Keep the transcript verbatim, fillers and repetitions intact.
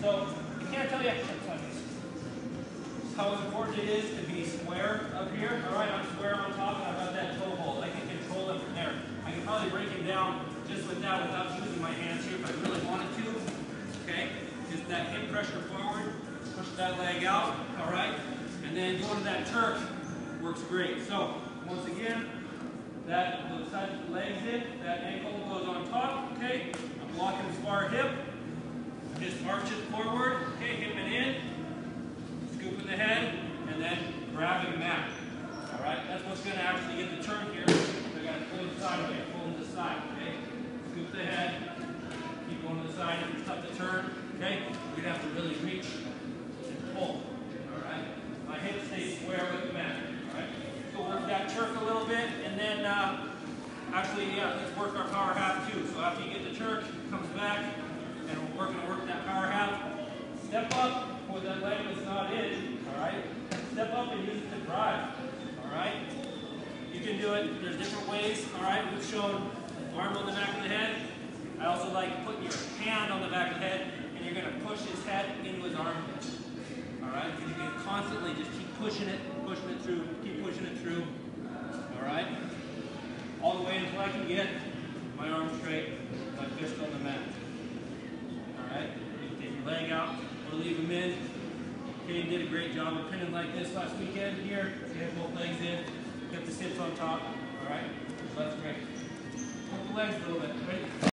So I can't tell you how important it is to be square up here. All right, I'm square on top, and I've got that toe hold. I can control it from there. I can probably break it down just with that without using my hands here if I really wanted to. Okay, just that hip pressure forward, push that leg out. All right, and then going to that Turk works great. So once again, that the side of the legs in, that ankle goes on top. Okay, I'm blocking the far hip. Just arch it forward. Okay, hip it in. Scooping the head, and then grabbing the mat. All right, that's what's going to actually get the turn here. So I got to pull it sideways, pull to the side. Okay, scoop the head, keep going to the side. If it's tough to turn, okay, you're going to have to really reach and pull. All right, my hips stay square with the mat. All right, so work that Turk a little bit, and then uh, actually, yeah, let's work our power half too. So after you get the Turk, comes back, and we're going to work that power half. Step up. With that leg that's not in, all right? Step up and use it to drive, all right? You can do it, there's different ways, all right? We've shown arm on the back of the head. I also like putting your hand on the back of the head, and you're gonna push his head into his armpit, all right? And you can constantly just keep pushing it, pushing it through, keep pushing it through, all right? All the way until I can get my arm straight, my fist on the mat, all right? You can take your leg out, or leave them in. Kane did a great job of pinning like this last weekend here. You have both legs in, get the hips on top. All right, so that's great. Hold the legs a little bit. Ready?